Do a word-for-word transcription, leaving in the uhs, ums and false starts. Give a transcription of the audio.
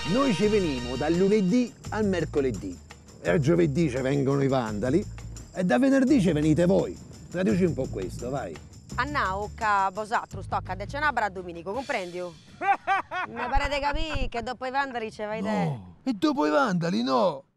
Noi ci veniamo dal lunedì al mercoledì. E a giovedì ci vengono i vandali e da venerdì ci venite voi. Traduci un po' questo, vai. Anna, che vosotros stocca de cenabra a Domenico, comprendi? Mi pare di capire che dopo i vandali ci vai te. No, e dopo i vandali no.